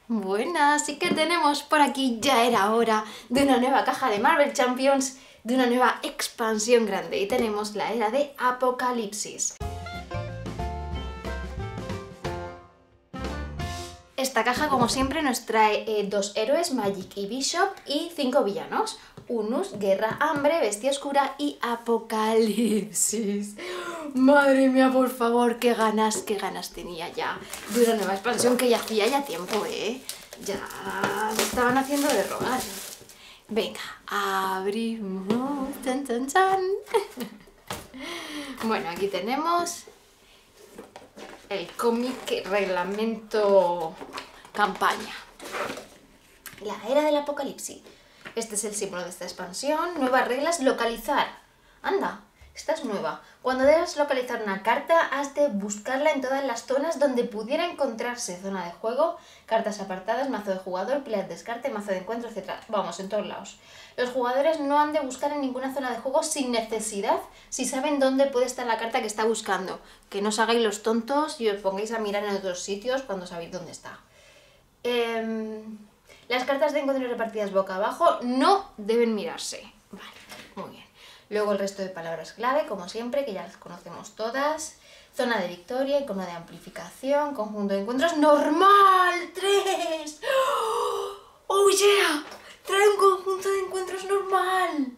Buenas, sí que tenemos por aquí, ya era hora de una nueva caja de Marvel Champions, de una nueva expansión grande, y tenemos la era de Apocalipsis. Esta caja, como siempre, nos trae dos héroes, Magic y Bishop, y 5 villanos: Unus, Guerra, Hambre, Bestia Oscura y Apocalipsis. Madre mía, por favor, qué ganas tenía ya de una nueva expansión que ya hacía ya tiempo, ya me estaban haciendo de rogar. Venga, abrimos, chan, chan, chan. Bueno, aquí tenemos el cómic reglamento campaña. La era del apocalipsis. Este es el símbolo de esta expansión. Nuevas reglas, localizar. Anda, esta es nueva. Cuando debas localizar una carta, has de buscarla en todas las zonas donde pudiera encontrarse. Zona de juego, cartas apartadas, mazo de jugador, pila de descarte, mazo de encuentro, etc. Vamos, en todos lados. Los jugadores no han de buscar en ninguna zona de juego sin necesidad, si saben dónde puede estar la carta que está buscando. Que no os hagáis los tontos y os pongáis a mirar en otros sitios cuando sabéis dónde está. Las cartas de encuentro repartidas boca abajo no deben mirarse. Vale, muy bien. Luego el resto de palabras clave, como siempre, que ya las conocemos todas. Zona de victoria, icono de amplificación, conjunto de encuentros normal, 3. ¡Oh yeah! Trae un conjunto de encuentros normal.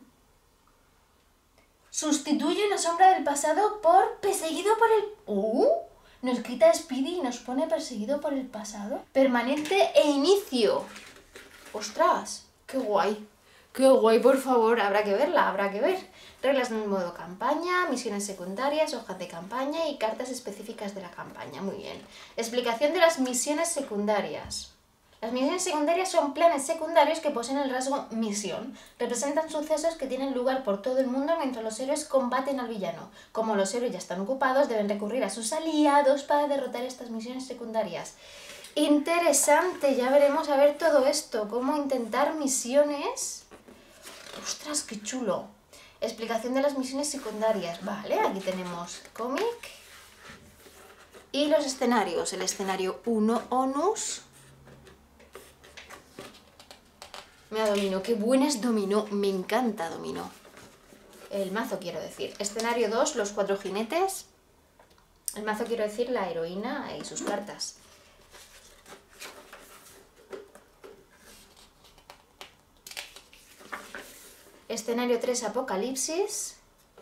Sustituye una sombra del pasado por perseguido por el... Nos quita Speedy y nos pone perseguido por el pasado. Permanente e inicio. ¡Ostras! ¡Qué guay! ¡Qué guay, por favor! Habrá que verla, habrá que ver. Reglas en modo campaña, misiones secundarias, hojas de campaña y cartas específicas de la campaña. Muy bien. Explicación de las misiones secundarias. Las misiones secundarias son planes secundarios que poseen el rasgo misión. Representan sucesos que tienen lugar por todo el mundo mientras los héroes combaten al villano. Como los héroes ya están ocupados, deben recurrir a sus aliados para derrotar estas misiones secundarias. Interesante, ya veremos a ver todo esto. Cómo intentar misiones. ¡Ostras, qué chulo! Explicación de las misiones secundarias. Vale, aquí tenemos cómic. Y los escenarios. El escenario 1, Onus. Me da dominó, qué buena es dominó, me encanta dominó. El mazo, quiero decir. Escenario 2, los 4 jinetes. El mazo, quiero decir, la heroína y sus cartas. Escenario 3, Apocalipsis.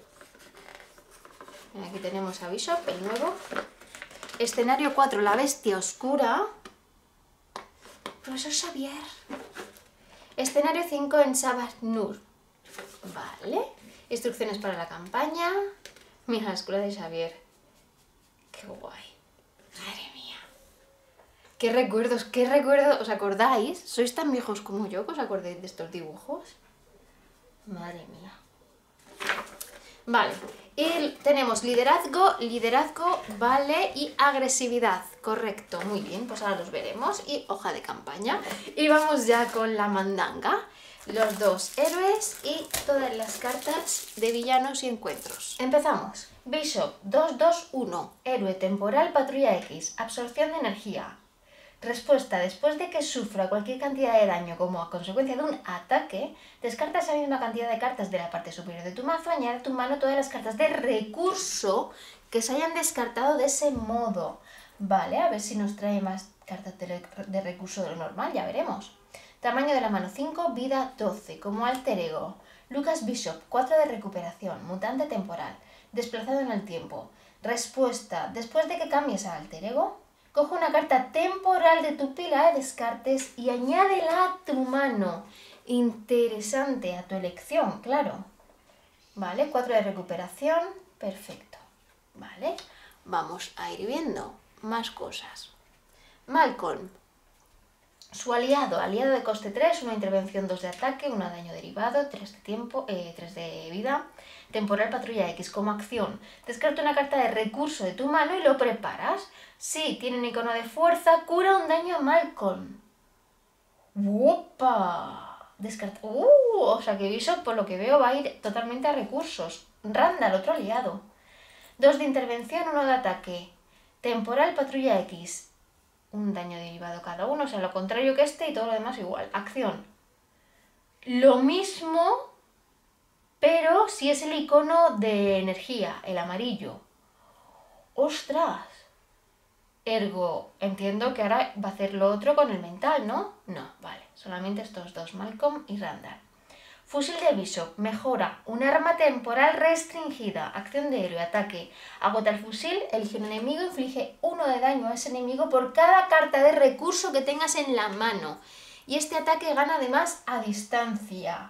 Aquí tenemos a Bishop, el nuevo. Escenario 4, la bestia oscura. Profesor Xavier. Escenario 5 en Sabbath Nur. Vale. Instrucciones para la campaña. Mira, la escuela de Xavier. Qué guay. Madre mía. Qué recuerdos, qué recuerdos. ¿Os acordáis? ¿Sois tan viejos como yo que os acordéis de estos dibujos? Madre mía. Vale. Y tenemos liderazgo, vale, y agresividad. Correcto, muy bien, pues ahora los veremos. Y hoja de campaña. Y vamos ya con la mandanga. Los dos héroes y todas las cartas de villanos y encuentros. Empezamos. Bishop 2-2-1. Héroe temporal, patrulla X. Absorción de energía. Respuesta: después de que sufra cualquier cantidad de daño como a consecuencia de un ataque, descarta esa misma cantidad de cartas de la parte superior de tu mazo, añade a tu mano todas las cartas de recurso que se hayan descartado de ese modo. Vale, a ver si nos trae más cartas de recurso de lo normal, ya veremos. Tamaño de la mano 5, vida 12, como alter ego. Lucas Bishop, 4 de recuperación, mutante temporal, desplazado en el tiempo. Respuesta: después de que cambies a alter ego, coge una carta temporal de tu pila de descartes y añádela a tu mano. Interesante, a tu elección, claro. Vale, 4 de recuperación, perfecto. Vale, vamos a ir viendo más cosas. Malcolm, su aliado de coste 3, una intervención 2 de ataque, 1 daño derivado, 3 de tiempo, 3 de vida. Temporal patrulla X, como acción, descarta una carta de recurso de tu mano y lo preparas. Sí, tiene un icono de fuerza, cura un daño a Malcolm. ¡Opa! Descarta... o sea que Bishop, por lo que veo, va a ir totalmente a recursos. Randall, otro aliado. 2 de intervención, 1 de ataque. Temporal patrulla X. un daño derivado cada uno, o sea, lo contrario que este y todo lo demás igual. Acción. Lo mismo, pero si es el icono de energía, el amarillo. ¡Ostras! Ergo, entiendo que ahora va a hacer lo otro con el mental, ¿no? No, vale, solamente estos dos, Malcolm y Randall. Fusil de Bishop, mejora, un arma temporal restringida, acción de héroe, ataque. Agota el fusil, elige un enemigo, inflige 1 de daño a ese enemigo por cada carta de recurso que tengas en la mano. Y este ataque gana además a distancia.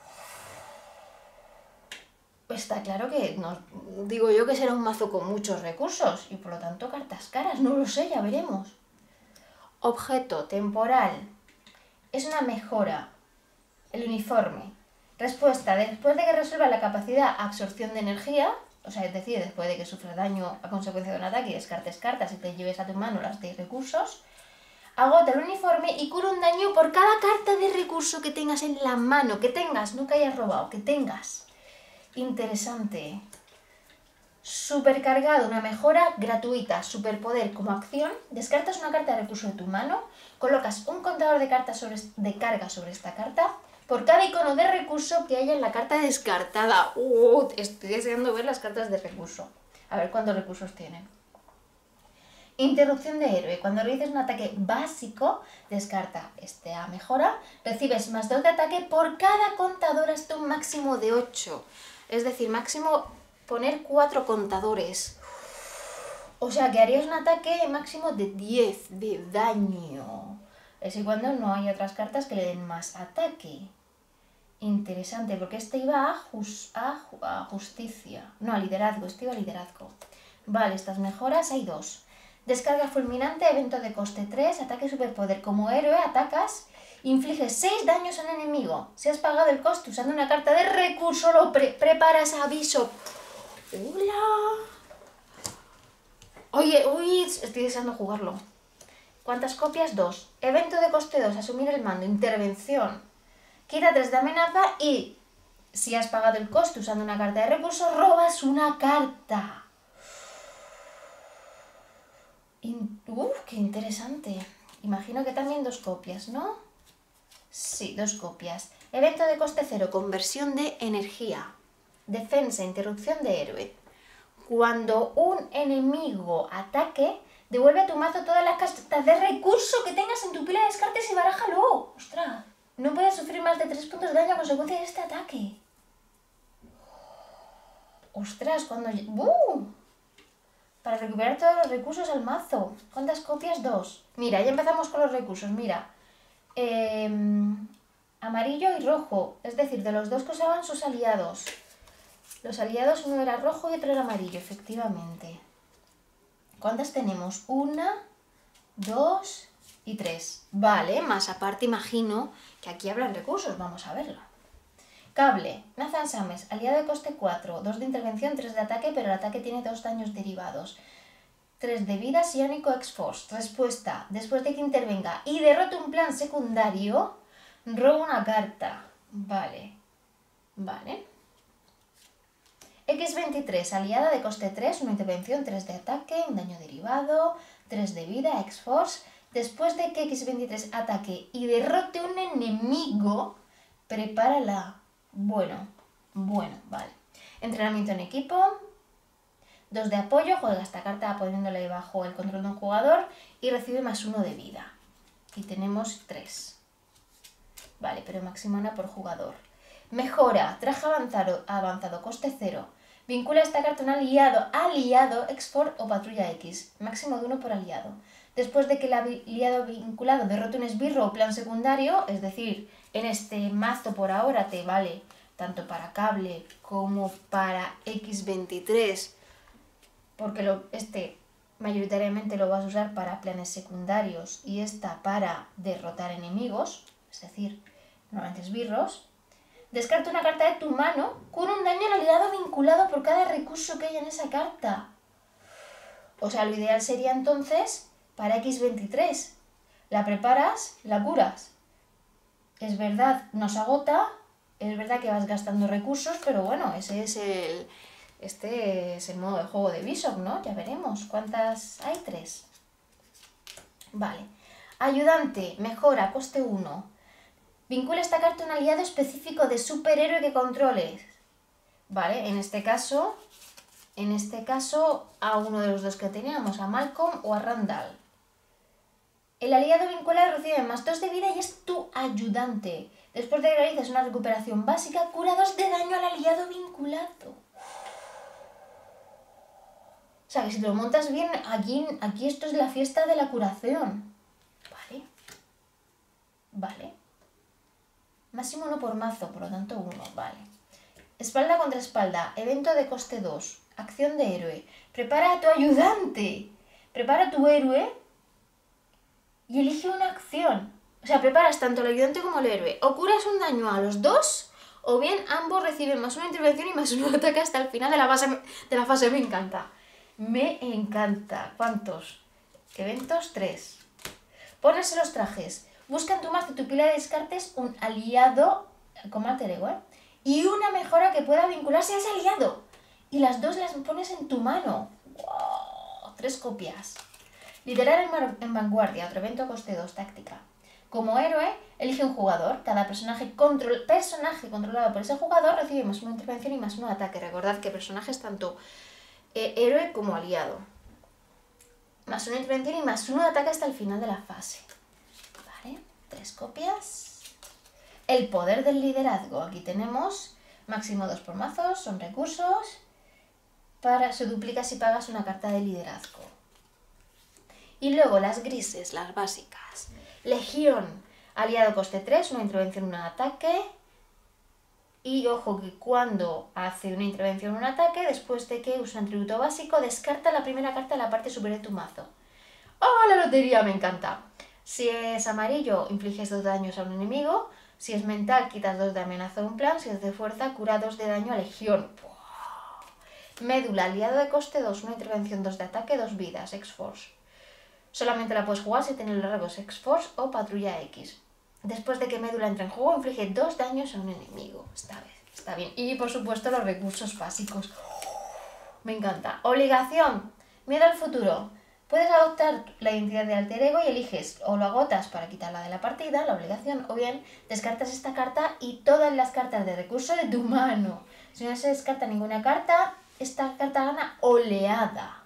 Está claro que no, digo yo que será un mazo con muchos recursos y por lo tanto cartas caras, no lo sé, ya veremos. Objeto temporal, es una mejora, el uniforme. Respuesta, después de que resuelva la capacidad absorción de energía, o sea, es decir, después de que sufra daño a consecuencia de un ataque y descartes cartas y te lleves a tu mano las de recursos, agota el uniforme y cura un daño por cada carta de recurso que tengas en la mano, que tengas, no que hayas robado, que tengas. Interesante. Supercargado, una mejora gratuita. Superpoder como acción. Descartas una carta de recurso de tu mano. Colocas un contador de cartas de carga sobre esta carta por cada icono de recurso que haya en la carta descartada. Estoy deseando ver las cartas de recurso. A ver cuántos recursos tienen. Interrupción de héroe. Cuando realices un ataque básico, descarta esta mejora. Recibes más 2 de ataque por cada contador hasta un máximo de 8. Es decir, máximo poner 4 contadores. O sea, que harías un ataque máximo de 10 de daño. Es y cuando no hay otras cartas que le den más ataque. Interesante, porque este iba a justicia. No, a liderazgo, este iba a liderazgo. Vale, estas mejoras hay 2. Descarga fulminante, evento de coste 3, ataque superpoder. Como héroe atacas, infliges 6 daños al enemigo. Si has pagado el coste usando una carta de recurso, lo preparas a Bishop. ¡Hola! Oye, estoy deseando jugarlo. ¿Cuántas copias? 2. Evento de coste 2, asumir el mando, intervención. Quita 3 de amenaza y, si has pagado el coste usando una carta de recurso, robas una carta. ¡Qué interesante! Imagino que también 2 copias, ¿no? Sí, 2 copias. Evento de coste 0, conversión de energía. Defensa, interrupción de héroe. Cuando un enemigo ataque, devuelve a tu mazo todas las cartas de recurso que tengas en tu pila de descartes y barájalo. ¡Ostras! No puedes sufrir más de 3 puntos de daño a consecuencia de este ataque. ¡Ostras! Cuando... Para recuperar todos los recursos al mazo. ¿Cuántas copias? 2. Mira, ya empezamos con los recursos. Mira. Amarillo y rojo. Es decir, de los dos que usaban sus aliados. Los aliados, uno era rojo y otro era amarillo, efectivamente. ¿Cuántas tenemos? 1, 2 y 3. Vale, más aparte imagino que aquí habrán recursos. Vamos a verlo. Cable, Nathan Sames, aliado de coste 4, 2 de intervención, 3 de ataque, pero el ataque tiene 2 daños derivados. 3 de vida, psiónico, X-Force. Respuesta, después de que intervenga y derrote un plan secundario, roba una carta. Vale, vale. X23, aliada de coste 3, una intervención, 3 de ataque, un daño derivado, 3 de vida, X-Force. Después de que X23 ataque y derrote un enemigo, prepárala. Bueno, vale. Entrenamiento en equipo. 2 de apoyo, juega esta carta poniéndole bajo el control de un jugador y recibe más 1 de vida. Y tenemos 3. Vale, pero máximo 1 por jugador. Mejora, traje avanzado, coste 0. Vincula esta carta a un aliado, X-Force o patrulla X. Máximo de 1 por aliado. Después de que el aliado vinculado derrote un esbirro o plan secundario, es decir, en este mazo por ahora te vale tanto para cable como para X23, porque este mayoritariamente lo vas a usar para planes secundarios y esta para derrotar enemigos, es decir, normalmente esbirros. Descarta una carta de tu mano con un daño al aliado vinculado por cada recurso que haya en esa carta. O sea, lo ideal sería entonces para X23. La preparas, la curas. Es verdad, nos agota, es verdad que vas gastando recursos, pero bueno, este es el modo de juego de Bishop, ¿no? Ya veremos. ¿Cuántas hay? 3. Vale. Ayudante, mejora, coste 1. Vincula esta carta a un aliado específico de superhéroe que controles. Vale, en este caso a uno de los dos que teníamos, a Malcolm o a Randall. El aliado vinculado recibe +2 de vida y es tu ayudante. Después de que realices una recuperación básica, cura 2 de daño al aliado vinculado. O sea, que si lo montas bien, aquí esto es la fiesta de la curación. Vale. Vale. Máximo 1 por mazo, por lo tanto 1. Vale. Espalda contra espalda. Evento de coste 2. Acción de héroe. Prepara a tu ayudante. Prepara a tu héroe y elige una acción. O sea, preparas tanto al ayudante como al héroe. O curas un daño a los dos, o bien ambos reciben +1 intervención y +1 ataque hasta el final de la fase. Me encanta. Me encanta. ¿Cuántos? Eventos 3. Ponerse los trajes. Busca en tu mazo, tu pila de descartes, un aliado, como alter ego, y una mejora que pueda vincularse a ese aliado. Y las dos las pones en tu mano. ¡Wow! 3 copias. Liderar en vanguardia, otro evento coste 2, táctica. Como héroe, elige un jugador. Cada personaje controlado por ese jugador recibe +1 intervención y +1 ataque. Recordad que personajes tanto héroe como aliado. +1 intervención y +1 ataque hasta el final de la fase. Vale, 3 copias. El poder del liderazgo. Aquí tenemos máximo 2 por mazos, son recursos. Se duplica si pagas una carta de liderazgo. Y luego las grises, las básicas. Legión, aliado coste 3, una intervención, un ataque. Y ojo que cuando hace una intervención, un ataque, después de que usa un atributo básico, descarta la primera carta de la parte superior de tu mazo. ¡Oh, la lotería! Me encanta. Si es amarillo, infliges 2 daños a un enemigo. Si es mental, quitas 2 de amenaza de un plan. Si es de fuerza, cura 2 de daño a legión. ¡Wow! Médula, aliado de coste 2, una intervención, 2 de ataque, 2 vidas, X-Force. Solamente la puedes jugar si tienes los rasgos X-Force o Patrulla X. Después de que Médula entre en juego, inflige 2 daños a un enemigo. Está bien. Y por supuesto los recursos básicos. Me encanta. Obligación. Miedo al futuro. Puedes adoptar la identidad de alter ego y eliges o lo agotas para quitarla de la partida, la obligación, o bien descartas esta carta y todas las cartas de recurso de tu mano. Si no se descarta ninguna carta, esta carta gana oleada.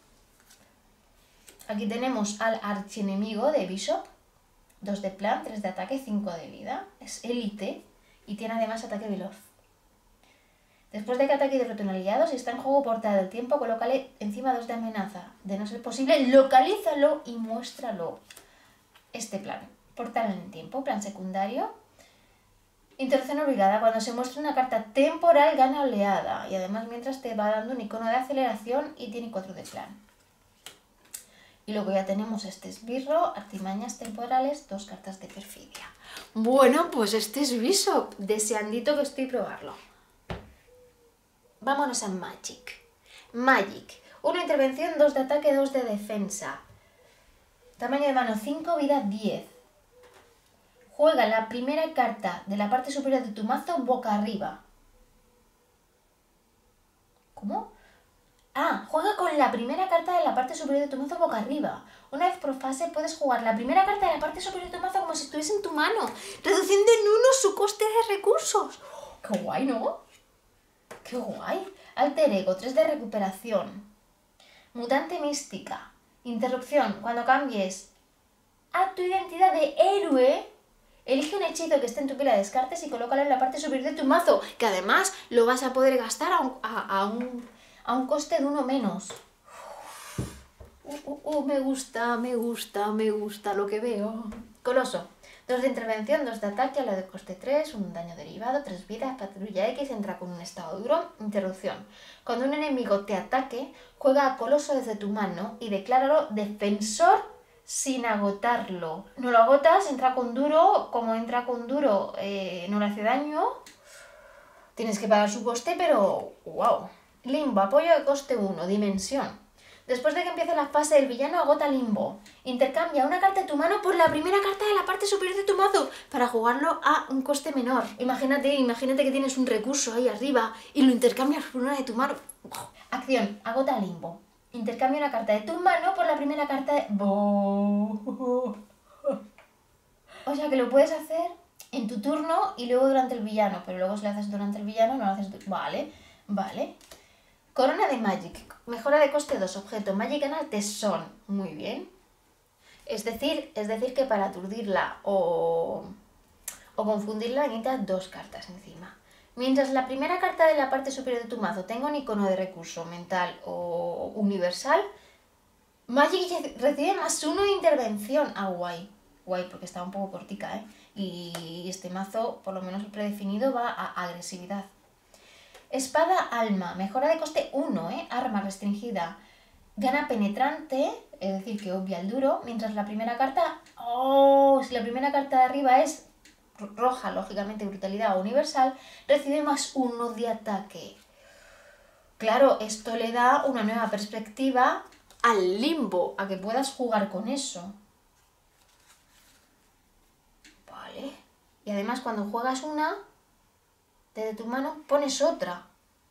Aquí tenemos al archienemigo de Bishop. 2 de plan, 3 de ataque, 5 de vida. Es élite y tiene además ataque veloz. Después de que ataque y derrote un aliado, si está en juego portada del tiempo, colócale encima 2 de amenaza. De no ser posible, localízalo y muéstralo. Este plan. Portal en el tiempo, plan secundario. Interrupción obligada. Cuando se muestra una carta temporal, gana oleada. Y además mientras te va dando un icono de aceleración y tiene 4 de plan. Y luego ya tenemos este esbirro, artimañas temporales, 2 cartas de perfidia. Bueno, pues este es Bishop. Deseandito que estoy probarlo. Vámonos a Magic. Magic. 1 intervención, 2 de ataque, 2 de defensa. Tamaño de mano 5, vida 10. Juega la primera carta de la parte superior de tu mazo boca arriba. ¿Cómo? Ah, juega con la primera carta de la parte superior de tu mazo boca arriba. Una vez por fase puedes jugar la primera carta de la parte superior de tu mazo como si estuviese en tu mano, reduciendo en 1 su coste de recursos. ¡Qué guay!, ¿no? ¡Qué guay! Alter ego, 3 de recuperación. Mutante mística. Interrupción. Cuando cambies a tu identidad de héroe, elige un hechizo que esté en tu pila de descartes y colócalo en la parte superior de tu mazo, que además lo vas a poder gastar a un coste de 1 menos. Me gusta lo que veo. Coloso. 2 de intervención, 2 de ataque, a la de coste 3, un daño derivado, 3 vidas, patrulla X, entra con un estado duro. Interrupción. Cuando un enemigo te ataque, juega a Coloso desde tu mano y decláralo defensor sin agotarlo. No lo agotas, entra con duro, como entra con duro no le hace daño, tienes que pagar su coste, pero wow. Limbo, apoyo de coste 1, dimensión. Después de que empiece la fase del villano, agota Limbo. Intercambia una carta de tu mano por la primera carta de la parte superior de tu mazo para jugarlo a un coste menor. Imagínate que tienes un recurso ahí arriba y lo intercambias por una de tu mano. Acción, agota Limbo. Intercambia una carta de tu mano por la primera carta de... O sea que lo puedes hacer en tu turno y luego durante el villano, pero luego si lo haces durante el villano no lo haces... Vale, vale. Corona de Magic. Mejora de coste 2. Objeto Magic gana tesón. Muy bien. Es decir que para aturdirla o confundirla necesitas 2 cartas encima. Mientras la primera carta de la parte superior de tu mazo tenga un icono de recurso mental o universal, Magic recibe +1 de intervención. Ah, guay. Guay, porque estaba un poco cortica, ¿eh? Y este mazo, por lo menos el predefinido, va a agresividad. Espada Alma. Mejora de coste 1, ¿eh? Arma restringida. Gana penetrante, es decir, que obvia el duro, mientras la primera carta... ¡Oh! Si la primera carta de arriba es roja, lógicamente brutalidad o universal, recibe +1 de ataque. Claro, esto le da una nueva perspectiva al limbo, a que puedas jugar con eso. Vale. Y además cuando juegas una, desde tu mano pones otra.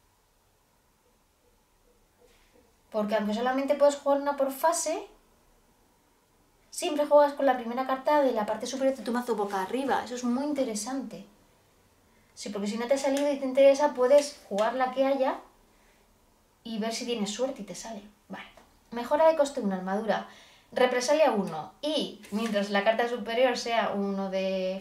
Porque aunque solamente puedes jugar una por fase, siempre juegas con la primera carta de la parte superior de tu mazo boca arriba. Eso es muy interesante. Sí, porque si no te ha salido y te interesa, puedes jugar la que haya y ver si tienes suerte y te sale. Vale. Mejora de coste 1, armadura. Represalia 1. Y mientras la carta superior sea uno de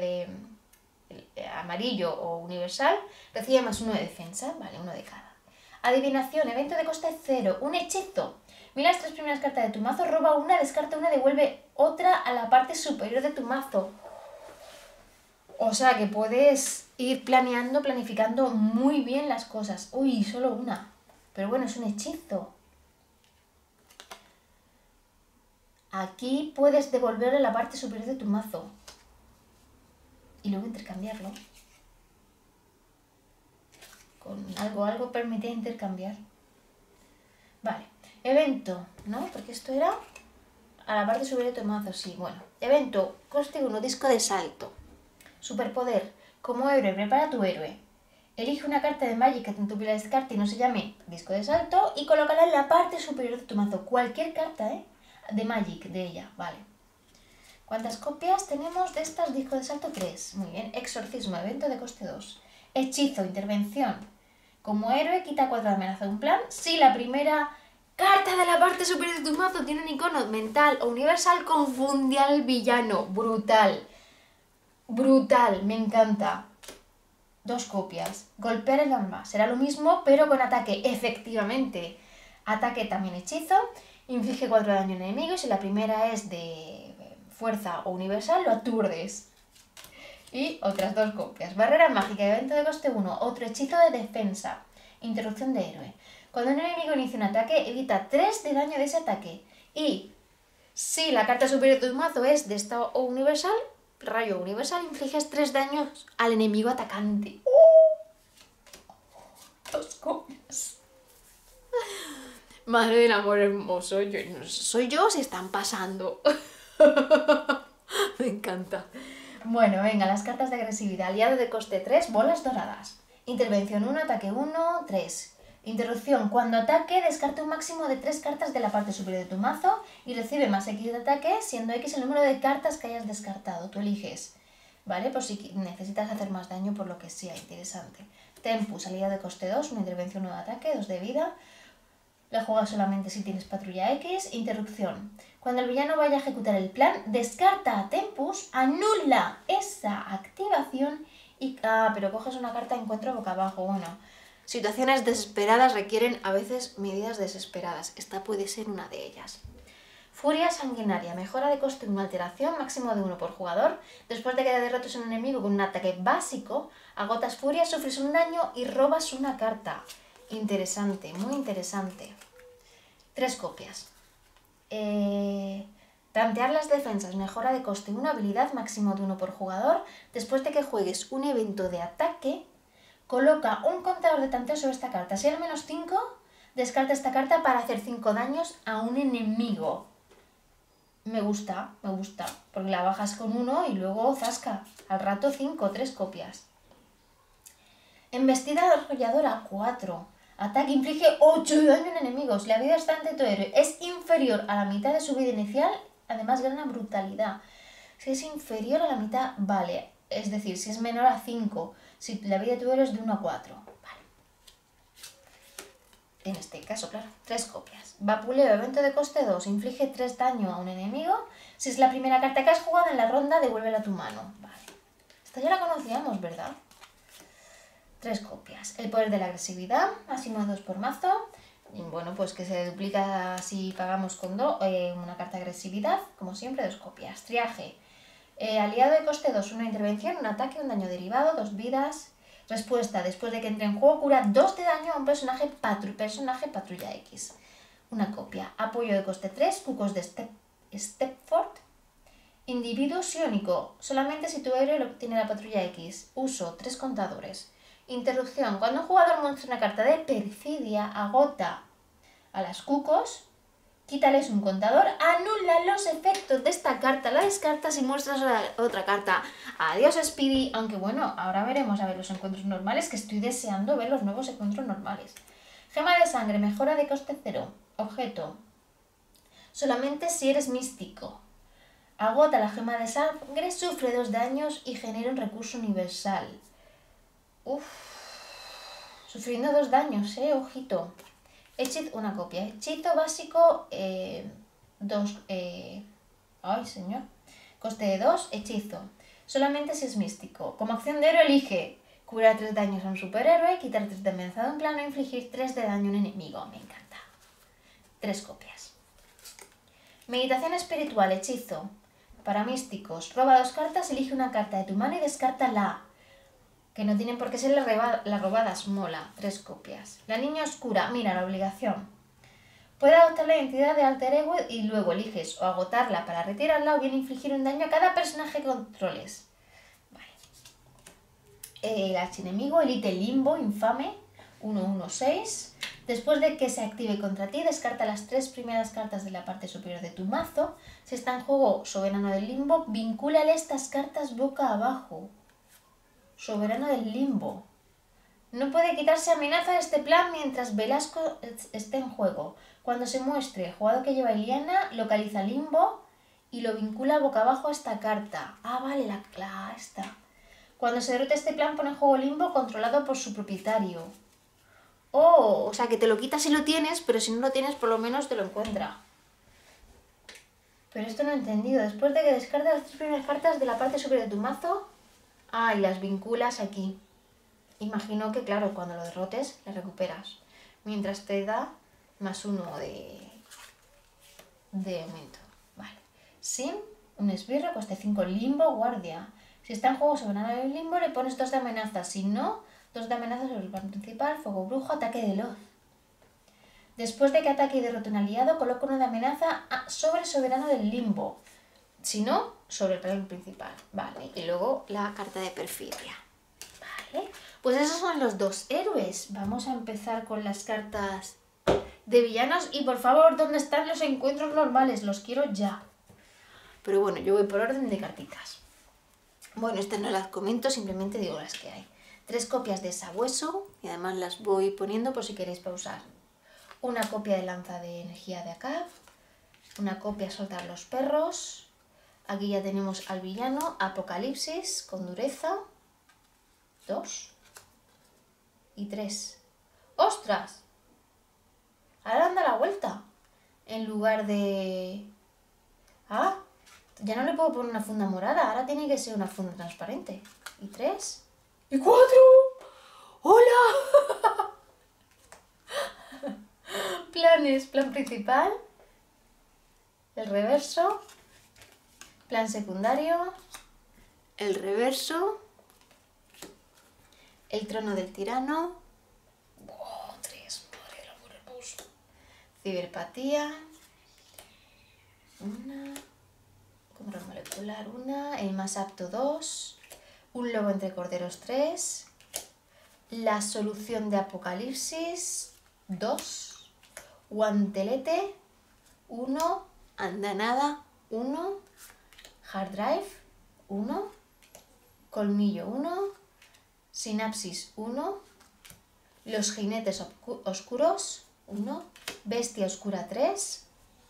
amarillo o universal, recibe +1 de defensa. Vale, uno de cada. Adivinación, evento de coste 0. Un hechizo. Mira las 3 primeras cartas de tu mazo, roba una, descarta una, devuelve otra a la parte superior de tu mazo. O sea que puedes ir planificando muy bien las cosas. Uy, solo una. Pero bueno, es un hechizo. Aquí puedes devolverle la parte superior de tu mazo. Y luego intercambiarlo. Con algo permite intercambiar. Vale. Evento, ¿no? Porque esto era a la parte superior de tu mazo, sí. Bueno. Evento, coste 1, disco de salto. Superpoder. Como héroe, prepara tu héroe. Elige una carta de Magic que en tu pila de descarte y no se llame disco de salto y colócala en la parte superior de tu mazo. Cualquier carta, ¿eh? De Magic, de ella, vale. ¿Cuántas copias tenemos de estas? Disco de salto 3. Muy bien. Exorcismo, evento de coste 2. Hechizo, intervención. Como héroe, quita 4 de amenaza de un plan. Si la primera carta de la parte superior de tu mazo tiene un icono mental o universal, confunde al villano. Brutal. Brutal, me encanta. 2 copias. Golpear el arma. Será lo mismo, pero con ataque. Efectivamente. Ataque también hechizo. Inflige 4 de daño al enemigo. Y si la primera es de fuerza o universal, lo aturdes. Y otras 2 copias. Barrera mágica. Evento de coste 1. Otro hechizo de defensa. Interrupción de héroe. Cuando un enemigo inicia un ataque, evita 3 de daño de ese ataque. Y si la carta superior de tu mazo es de estado o universal, rayo universal, infliges 3 daños al enemigo atacante. ¡Oh! 2 copias. Madre del amor hermoso. Soy yo, se están pasando. Me encanta. Bueno, venga, las cartas de agresividad. Aliado de coste 3, bolas doradas. Intervención 1, ataque 1, 3. Interrupción. Cuando ataque, descarta un máximo de 3 cartas de la parte superior de tu mazo y recibe más X de ataque, siendo X el número de cartas que hayas descartado. Tú eliges, ¿vale? Por si necesitas hacer más daño por lo que sea. Interesante. Tempus, aliado de coste 2, una intervención 1 de ataque, 2 de vida. La juegas solamente si tienes patrulla X. Interrupción. Cuando el villano vaya a ejecutar el plan, descarta a Tempus, anula esa activación y... Ah, pero coges una carta de encuentro boca abajo. Bueno, situaciones desesperadas requieren a veces medidas desesperadas. Esta puede ser una de ellas. Furia sanguinaria. Mejora de coste 1, alteración, máximo de 1 por jugador. Después de que derrotes a un enemigo con un ataque básico, agotas furia, sufres un daño y robas una carta. Interesante, muy interesante. 3 copias. Tantear las defensas, mejora de coste 1, habilidad, máximo de 1 por jugador. Después de que juegues un evento de ataque, coloca un contador de tanteo sobre esta carta. Si hay al menos 5, descarta esta carta para hacer 5 daños a un enemigo. Me gusta, porque la bajas con 1 y luego zasca. Al rato 5, 3 copias. Embestida arrolladora 4. Ataque inflige 8 de daño en enemigos. La vida restante de tu héroe es inferior a la mitad de su vida inicial. Además gana brutalidad. Si es inferior a la mitad, vale. Es decir, si es menor a 5. Si la vida de tu héroe es de 1 a 4. Vale. En este caso, claro, 3 copias. Vapuleo, evento de coste 2. Inflige 3 daño a un enemigo. Si es la primera carta que has jugado en la ronda, devuélvela a tu mano. Vale. Esta ya la conocíamos, ¿verdad? 3 copias. El poder de la agresividad, máximo 2 por mazo. Y bueno, pues que se duplica si pagamos con una carta de agresividad. Como siempre, 2 copias. Triaje. Aliado de coste 2, una intervención, un ataque, un daño derivado, 2 vidas. Respuesta, después de que entre en juego, cura 2 de daño a un personaje patrulla X. Una copia. Apoyo de coste 3, cucos de Stepford. Individuo psiónico, solamente si tu héroe lo tiene la patrulla X. Uso, 3 contadores. Interrupción, cuando un jugador muestra una carta de perfidia, agota a las cucos, quítales un contador, anula los efectos de esta carta, la descartas y muestras otra carta. Adiós Speedy, aunque bueno, ahora veremos a ver los encuentros normales, que estoy deseando ver los nuevos encuentros normales. Gema de sangre, mejora de coste 0. Objeto, solamente si eres místico. Agota la gema de sangre, sufre 2 daños y genera un recurso universal. Sufriendo 2 daños, ojito. Una copia. Hechizo básico, 2. Ay, señor. Coste de 2, hechizo. Solamente si es místico. Como acción de héroe elige curar 3 daños a un superhéroe, quitar 3 de amenaza de un plano e infligir 3 de daño a un enemigo. Me encanta. 3 copias. Meditación espiritual, hechizo. Para místicos, roba 2 cartas, elige una carta de tu mano y descártala. Que no tienen por qué ser las robadas, mola, 3 copias. La niña oscura, mira, la obligación. Puede adoptar la identidad de alter ego y luego eliges o agotarla para retirarla o bien infligir un daño a cada personaje que controles. Vale. El archienemigo, elite limbo, infame, 1-1-6. Después de que se active contra ti, descarta las 3 primeras cartas de la parte superior de tu mazo. Si está en juego soberano del limbo, vincúlale estas cartas boca abajo. Soberano del limbo. No puede quitarse amenaza de este plan mientras Velasco esté en juego. Cuando se muestre jugador que lleva Iliana, localiza limbo y lo vincula boca abajo a esta carta. Ah, vale, esta. Cuando se derrote este plan, pone en juego limbo controlado por su propietario. O sea que te lo quitas si lo tienes, pero si no lo tienes, por lo menos te lo encuentra. Pero esto no he entendido. Después de que descartes las 3 primeras cartas de la parte superior de tu mazo, y las vinculas aquí. Imagino que, claro, cuando lo derrotes, las recuperas. Mientras te da +1 de aumento. Vale. Sim, un esbirro, coste 5, limbo, guardia. Si está en juego soberano del limbo, le pones 2 de amenaza. Si no, 2 de amenaza sobre el plan principal, fuego brujo, ataque de Loz. Después de que ataque y derrote un aliado, coloca 1 de amenaza sobre soberano del limbo. Si no, sobre el plan principal. Vale, y luego la carta de perfidia. Vale, pues esos son los 2 héroes. Vamos a empezar con las cartas de villanos. Y por favor, ¿dónde están los encuentros normales? Los quiero ya. Pero bueno, yo voy por orden de cartitas. Bueno, estas no las comento, simplemente digo las que hay. 3 copias de sabueso, y además las voy poniendo por si queréis pausar. Una copia de lanza de energía de Akav. Una copia soltar los perros. Aquí ya tenemos al villano, Apocalipsis, con dureza. 2. Y 3. ¡Ostras! Ahora anda la vuelta. En lugar de... ya no le puedo poner una funda morada. Ahora tiene que ser una funda transparente. Y 3. Y 4. ¡Hola! Planes. Plan principal. El reverso. Plan secundario, el reverso, el trono del tirano, 3, madre del amor hermoso, ciberpatía, control molecular 1, el más apto 2, un lobo entre corderos 3, la solución de Apocalipsis 2, guantelete 1, andanada 1, hard drive 1, colmillo 1, sinapsis 1, Los jinetes oscuros, 1. Bestia oscura, 3.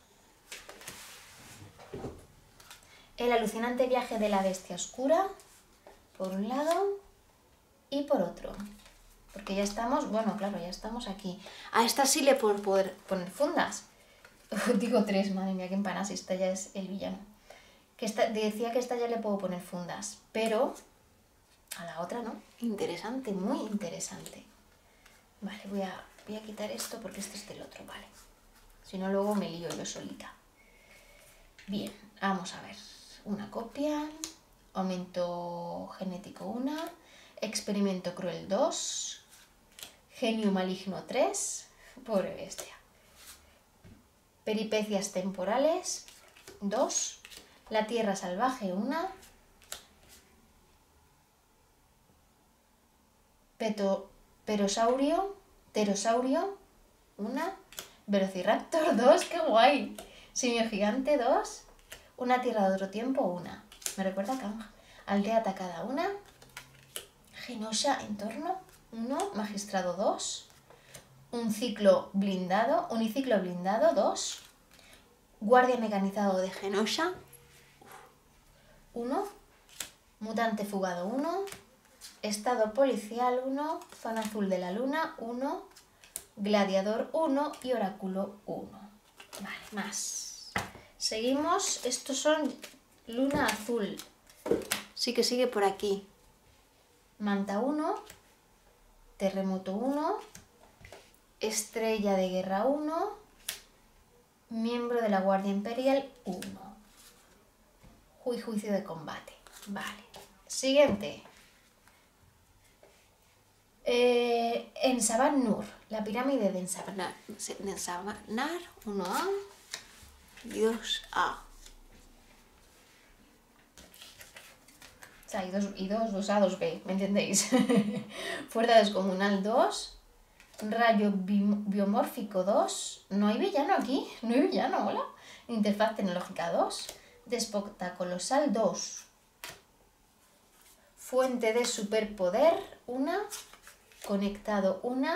El alucinante viaje de la bestia oscura, por un lado y por otro. Porque ya estamos, bueno, claro, ya estamos aquí. A esta sí le puedo poder poner fundas. Digo 3, madre mía, qué empanas, esta ya es el villano. Decía que esta ya le puedo poner fundas, pero a la otra no. Interesante, muy interesante. Vale, voy a quitar esto porque este es del otro, vale. Si no, luego me lío yo solita. Bien, vamos a ver. Una copia, aumento genético 1, experimento cruel 2, genio maligno 3, pobre bestia. Peripecias temporales 2, la tierra salvaje 1, pterosaurio 1, velociraptor 2, qué guay, simio gigante 2, una tierra de otro tiempo 1, me recuerda a Kang, aldea atacada 1, Genosha entorno 1, magistrado 2, uniciclo blindado 2, guardia mecanizado de Genosha 1, mutante fugado 1, estado policial 1, zona azul de la luna 1, gladiador 1 y oráculo 1. Vale, más. Seguimos, estos son luna azul. Sí que sigue por aquí. Manta 1, terremoto 1, estrella de guerra 1, miembro de la Guardia Imperial 1. Juicio de combate. Vale. Siguiente. Ensaban Nur, la pirámide de Ensaban 1A y 2A. O sea, y 2A, 2B, ¿me entendéis? Fuerza descomunal 2, rayo biomórfico 2, no hay villano aquí, no hay villano, hola. Interfaz tecnológica 2, déspota colosal 2, fuente de superpoder 1, conectado 1,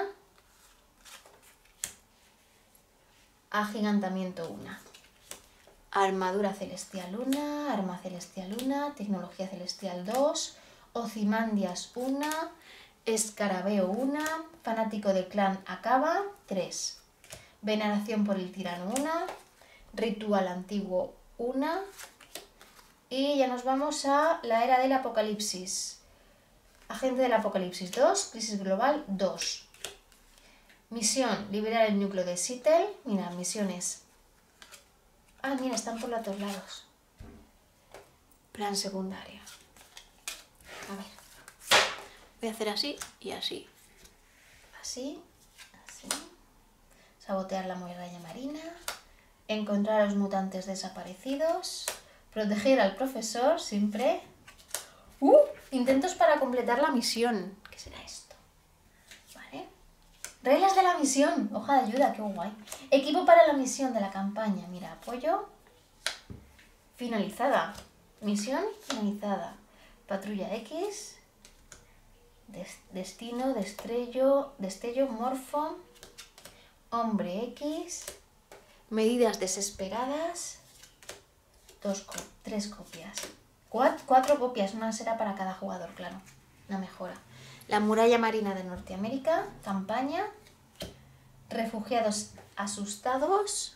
agigantamiento 1, armadura celestial 1, arma celestial 1, tecnología celestial 2, Ozymandias 1, escarabeo 1, fanático del clan Acaba 3, veneración por el tirano 1, ritual antiguo 1 y ya nos vamos a la era del apocalipsis. Agente del apocalipsis 2, crisis global 2. Misión, liberar el núcleo de Seattle. Mira, misiones. Ah, mira, están por los dos lados. Plan secundario. A ver. Voy a hacer así y así. Así, así. Sabotear la muralla marina. Encontrar a los mutantes desaparecidos. Proteger al profesor, siempre. Intentos para completar la misión. ¿Qué será esto? Vale. Reglas de la misión. Hoja de ayuda, qué guay. Equipo para la misión de la campaña. Mira, apoyo. Finalizada. Misión finalizada. Patrulla X. Destino, destello, morfo. Hombre X. Medidas desesperadas. 3 copias. 4 copias, una será para cada jugador, claro. Una mejora. La muralla marina de Norteamérica, campaña. Refugiados asustados.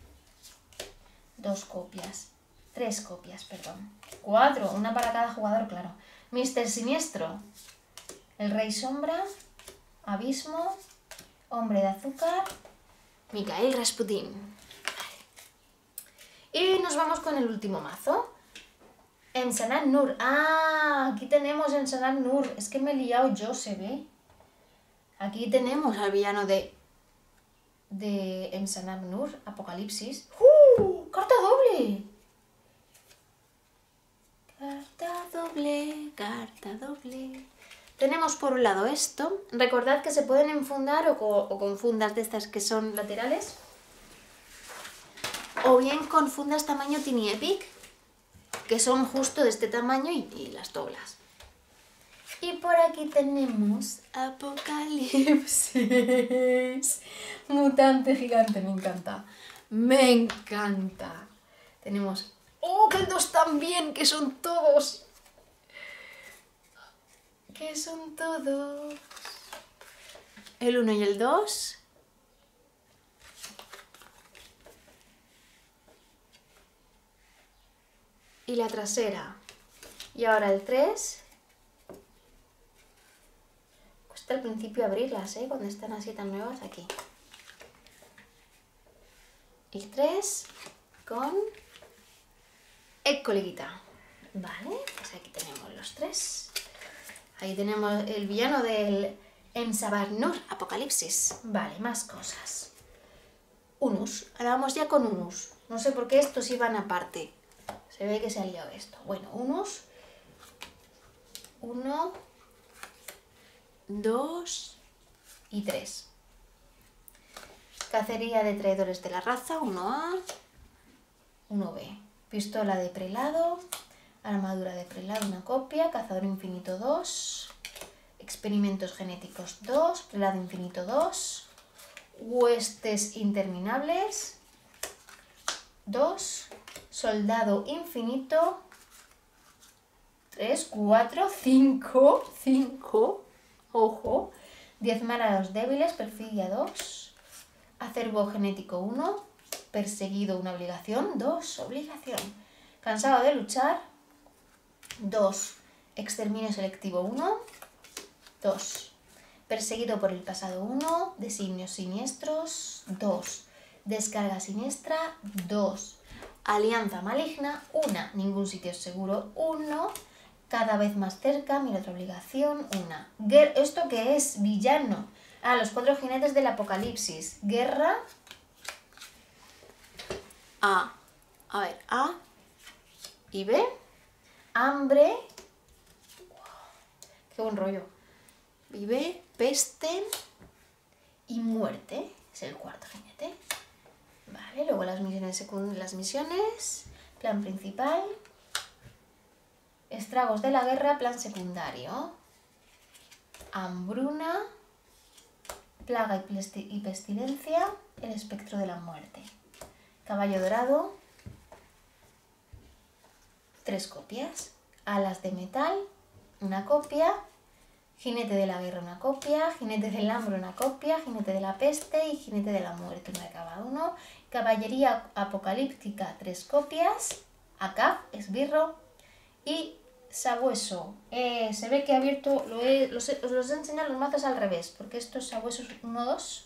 2 copias. 3 copias, perdón. 4, una para cada jugador, claro. Mister Siniestro. El Rey Sombra. Abismo. Hombre de azúcar. Mikhail Rasputin. Y nos vamos con el último mazo. Ensanan Nur. Ah, aquí tenemos Ensanan Nur. Es que me he liado yo, se ve. Aquí tenemos al villano de Ensanan Nur, Apocalipsis. ¡Carta doble! Carta doble, carta doble. Tenemos por un lado esto. Recordad que se pueden enfundar o con fundas de estas que son laterales. O bien con fundas tamaño Tiny Epic, que son justo de este tamaño y las doblas. Y por aquí tenemos Apocalipsis. Mutante gigante, me encanta. Me encanta. Tenemos... ¡Oh, que el 2 también! ¡Que son todos! ¡Que son todos! El 1 y el 2. Y la trasera. Y ahora el 3. Cuesta al principio abrirlas, ¿eh? Cuando están así tan nuevas, aquí. El 3 con el coleguita. Vale, pues aquí tenemos los 3. Ahí tenemos el villano del Ensabar-Nur, Apocalipsis. Vale, más cosas. Unus. Ahora vamos ya con Unus. No sé por qué estos iban aparte. Se ve que se ha liado esto. Bueno, Unus. 1, 2 y 3. Cacería de traidores de la raza, 1A, 1B. Pistola de prelado, armadura de prelado, una copia, cazador infinito 2, experimentos genéticos 2, prelado infinito 2, huestes interminables 2, soldado infinito 3, 4, 5, ojo, diezmar a los débiles, perfidia 2, acervo genético 1, perseguido una obligación, 2, obligación, cansado de luchar, 2, exterminio selectivo 1, 2, perseguido por el pasado 1, designios siniestros, 2, descarga siniestra, 2, alianza maligna, 1, ningún sitio es seguro, 1, cada vez más cerca, mira otra obligación, 1. ¿Esto qué es? Villano. Ah, los 4 jinetes del apocalipsis. Guerra. A. A ver, A y B. Hambre. Qué buen rollo. Y B, peste y muerte. Es el 4 jinete. Vale, luego las misiones. Plan principal. Estragos de la guerra, plan secundario. Hambruna. Plaga y pestilencia, el espectro de la muerte. Caballo dorado, 3 copias. Alas de metal, una copia. Jinete de la guerra, una copia. Jinete del hambre, una copia. Jinete de la peste y jinete de la muerte, una de cada uno. Caballería apocalíptica, 3 copias. Acá, esbirro. Y sabueso. Se ve que he abierto, os he enseñado los mazos al revés, porque esto es sabueso 1, 2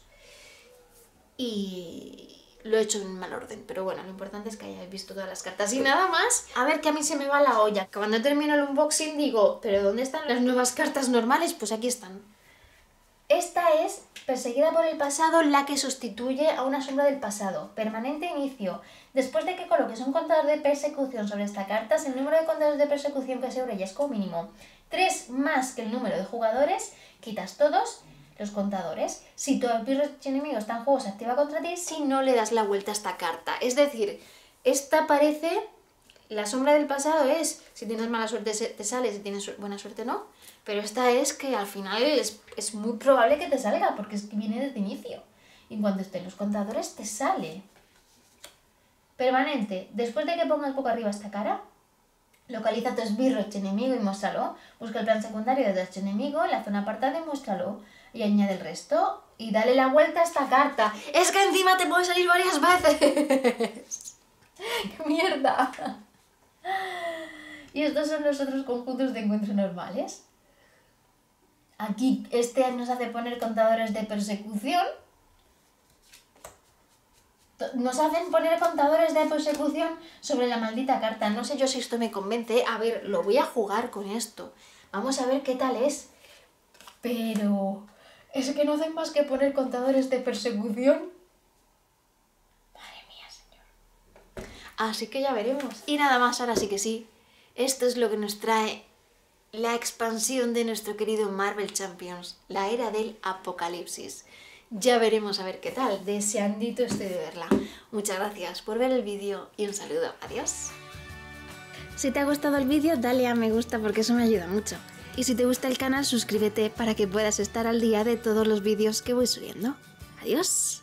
y lo he hecho en mal orden, pero bueno, lo importante es que hayáis visto todas las cartas y nada más. A ver, que a mí se me va la olla, que cuando termino el unboxing digo, ¿pero dónde están las nuevas cartas normales? Pues aquí están. Esta es perseguida por el pasado, la que sustituye a una sombra del pasado. Permanente inicio. Después de que coloques un contador de persecución sobre esta carta, si el número de contadores de persecución que sobre ella es como mínimo 3 más que el número de jugadores, quitas todos los contadores. Si tu enemigo está en juego, se activa contra ti si no le das la vuelta a esta carta. Es decir, esta parece... La sombra del pasado es, si tienes mala suerte te sale, si tienes buena suerte no. Pero esta es que al final es muy probable que te salga, porque es que viene desde inicio. Y cuando estén los contadores te sale. Permanente. Después de que pongas boca arriba esta cara, localiza tu esbirro enemigo y muéstralo. Busca el plan secundario de tu enemigo en la zona apartada y muéstralo. Y añade el resto. Y dale la vuelta a esta carta. ¡Es que encima te puede salir varias veces! ¡Qué mierda! Y estos son los otros conjuntos de encuentros normales. Aquí este nos hace poner contadores de persecución. Nos hacen poner contadores de persecución sobre la maldita carta. No sé yo si esto me convence. A ver, lo voy a jugar con esto. Vamos a ver qué tal es. Pero... ¿es que no hacen más que poner contadores de persecución? Madre mía, señor. Así que ya veremos. Y nada más, ahora sí que sí. Esto es lo que nos trae la expansión de nuestro querido Marvel Champions, la era del apocalipsis. Ya veremos a ver qué tal. Deseandito estoy de verla. Muchas gracias por ver el vídeo y un saludo. Adiós. Si te ha gustado el vídeo, dale a me gusta porque eso me ayuda mucho. Y si te gusta el canal, suscríbete para que puedas estar al día de todos los vídeos que voy subiendo. ¡Adiós!